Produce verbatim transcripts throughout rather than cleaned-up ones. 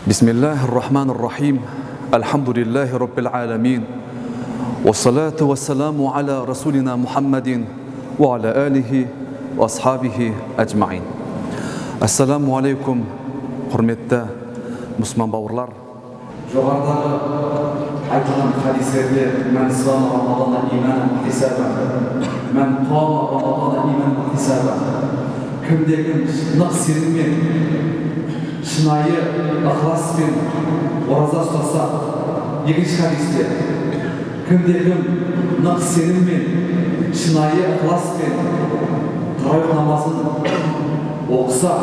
Bismillahirrahmanirrahim. Alhamdulillahi Rabbil alamin. Wassalatu wassalamu ala Rasulina Muhammadin wa ala alihi wa ashabihi ajma'in. Assalamu alaikum, құрметті мұсылман бауырлар. Жоғарыдағы айтылған хадистерде мән сама рамадана иманан хисабан, мән қама рамадана иманан хисабан, кімдегі нық сеніммен, шынайы ықыласпен ораза ұстаса, екінші хадисте кімдегі нық сеніммен, шынайы ықыласпен тарауих намазын оқыса,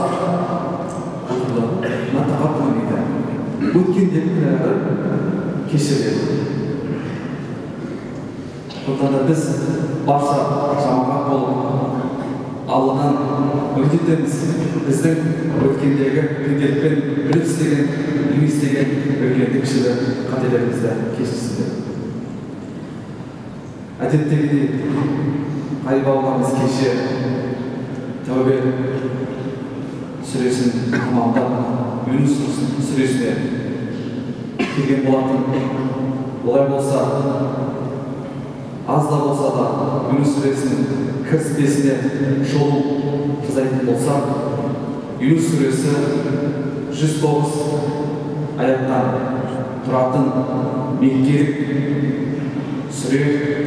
өткендегі күнәлары кешіреді. Сондықтан да біз барша жамағат болып Алладан үміт етеміз. Біздің өткендегі күнделікпен біліп істеген, білмей істеген үлкенді кішілі қателерімізді кешірсін. Әдеттегідей Қали бауырларымыз кеше Тәубе сүресін тамамдап Юнус сүресіне келген болатын. Олай болса, аз да болса да Юнус сүресінің кіріспесіне шолу жасайтын болсақ, Юнус сүресі жүз тоғыз аяттан тұратын меккелік сүре.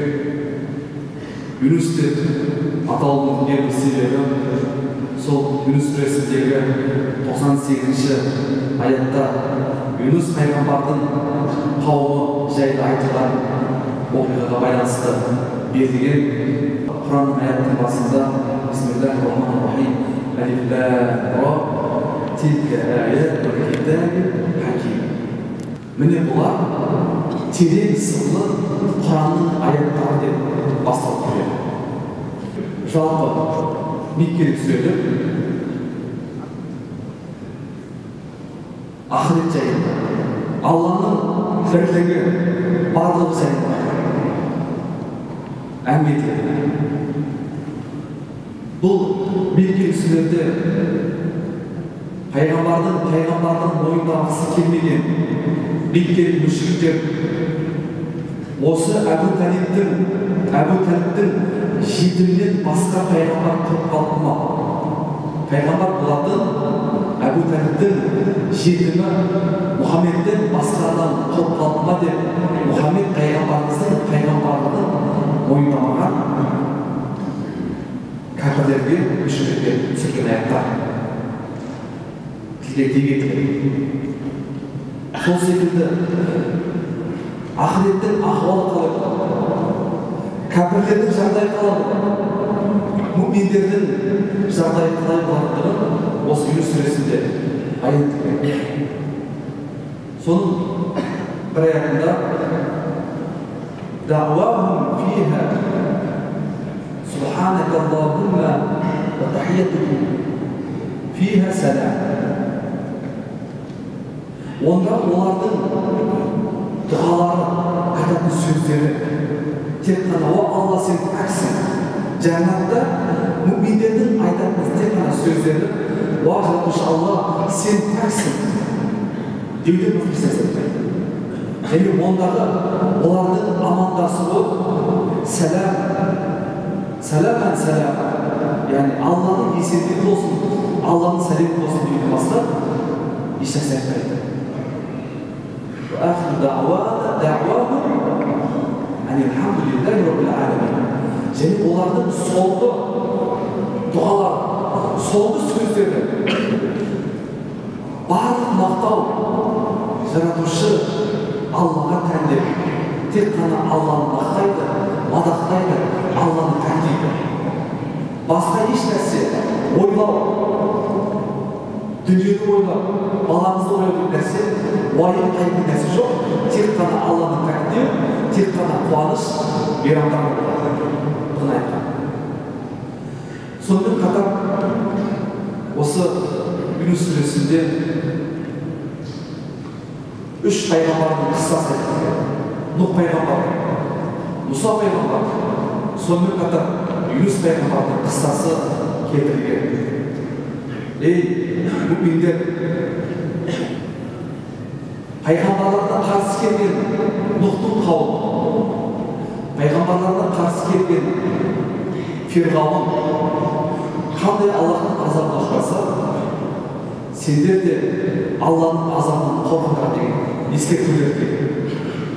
Юнус деп аталуының негізгі себебі сол Юнус сүресіндегі тоқсан сегізінші аятта Юнус пайғамбардың қауымы жайлы айтылған оқиғаға байланысты берілген Құранның аяттың басында Бисмиллахир-рахманир-рахим, Алиф лам ра, тилка аятул китабил хаким. Міне бұлар терең сырлы Құранның аяттары деп басталып келеді. Жалпы меккелік сүрелер ақырет жайында, Алланың бірлігі, барлығы жайында әңгіме етеді. Бұл меккелік сүрелерде пайғамбардың пайғамбардың мойындағысы келмеген меккелік мүшриктер осы Әбу Талибтің Әбу Талибтің жетімінен басқа пайғамбар тұрып қалды ма? Пайғамбар болатын Әбу Талибтің жетімі Мұхаммедтен басқа адам тұрып қалды ма деп Мұхаммед пайғамбарымыздың пайғамбарлығын мойындамаған кәпірлерге, мүшриктерге түсірген аяттар тілге тиек етіледі. Сол секілді ақыреттің ахуалы қалай болады? Кәпірлердің жағдайы қалай болады? Мүминдердің жағдайы қалай болатындығын осы Юнус сүресінде айтылған. Соның бір аятында дауахум фиха субханака аллахумма ва тахиятухум фиха салам. Онда олардың дұғалары, айтатын сөздері тек қана о Алла сен пәксің. Жәннатта мүминдердің айтатын тек қана сөздері уа жаратушы Алла сен пәксің деуден басқа сөздер. Және ондағы олардың амандасуы сәлам, сәлам сәлам, яғни Алланың есендігі болсын, Алланың сәлемі болсын деуден басқа ешнәрсе айтпайды. وآخر دعوانا دعواهم أن الحمد لله رب العالمين. Және олардың соңғы дұғалар, соңғы сөздері барлық мақтау жаратушы Аллаға тән деп, тек қана Алланы мақтайды, мадақтайды, Алланы тәндейді. Басқа еш нәрсе ойлау, дүниені ойлау, баламызды ойлау нәрсе, уайым қайтын нәрсе жоқ. Тек қана Алланы тәндеу, тек қана қуаныш, мейрамдар болады. Бұны айтқан. Сонымен қатар осы Юнус сүресінде үш пайғамбардың қыссасы айтылған. Нұх пайғамбар, Мұса пайғамбар, сонымен қатар Юнус пайғамбардың қыссасы келтірілген. Ей мүминдер, пайғамбарларға қарсы келген Нұхтың қауымы, пайғамбарларға қарсы келген Фирғауын қандай Аллахтың азабына ұшыраса, сендер де Алланың азабынан қорқыңдар деген ескертулер берген.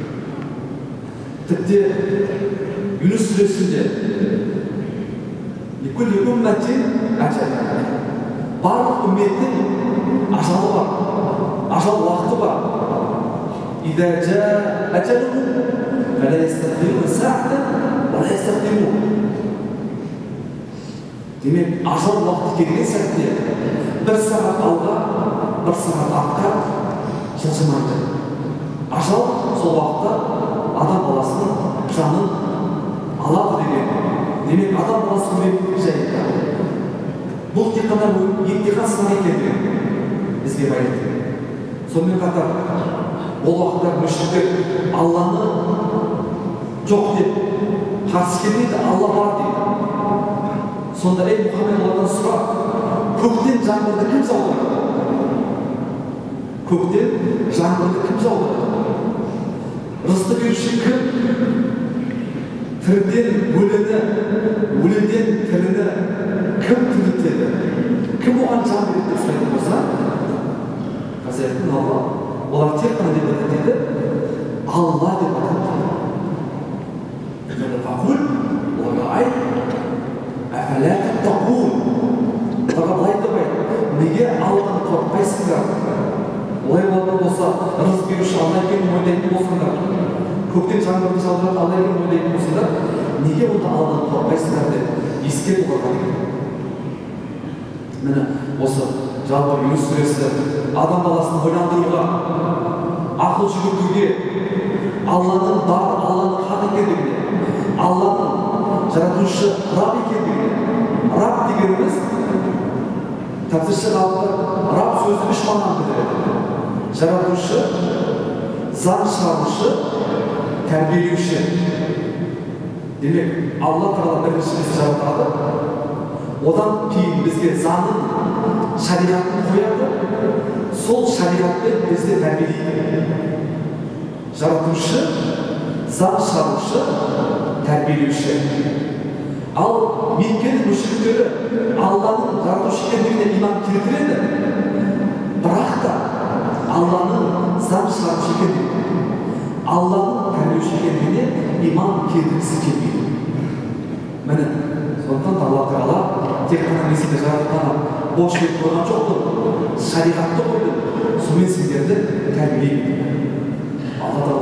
Тіпті Юнус сүресінде «Ликулли умматин ажал». Барлық үмметтің ажалы бар, ажал уақыты бар. «Иза жаа ажалухум фала ястахирун саатан ва ла ястақдимун». Демек, ажал уақыты келген сәтте бір сағат алға, бір сағат артқа жылжымайды. Ажал сол уақытта адам баласының жанын алады деген. Демек, адам баласы өлетін жайында. Бұл тек қана емтихан сынақ екендігін бізге баян етеді. Сонымен қатар, ол уақытта мүшриктер Алланы жоқ деп қарсы келмейді, Алла бар дейді. Сонда ей Мұхаммед, олардан сұра, көктен жаңбырды кім жаудырады? Көктен жаңбырды кім жаудырады? Рызықты беруші кім? Тіріден өліні, өліден тіріні кім тірілтеді? Кім оған жан береді деп сұрайтын болса, қазір айтатын Алла, олар тек қана деп айтады, Алла деп айтады. Фақул, оларға айт, әфәлә таттақун. Оларға былай деп айт, неге Алладан қорықпайсыңдар? Олай болатын болса, рызық беруші Алла екенін ойлайтын болсаңдар, көктен жаңбырды жаудыратын Алла екенін ойлайтын болсаңдар, неге онда Алладан қорықпайсыңдар деп ескертіп оларға. Міне осы жалпы Юнус сүресі адам баласын ойландыруға, ақыл жүгіртуге, Алланың бар, Алланың хақ екендігіне, Алланың жаратушы Раб екендігіне. Раб дегеніміз, тәпсірші ғалымдар Раб сөзі үш мағынаны білдіреді. Жаратушы, заң шығарушы, тәрбиелеуші. Демек, Алла Тағала бірінші бізді жаратады, одан кейін бізге заңын, шариғатын қояды, сол шариғатпен бізді тәрбиелейді. Жаратушы, заң шығарушы, тәрбиелеуші. Ал Меккенің мүшриктері Алланың жаратушы екендігіне иман келтіреді, бірақ та Алланың заң шығарушы екендігіне, Алланың тәрбиелеуші екендігіне иман келтіргісі келмейді. Міне, сондықтан Алла Тағала тек қана сендерді жаратқаны бош беріп қойған жоқ, шариғатты қойды, сонымен сендерді тәрбиелейді. Алла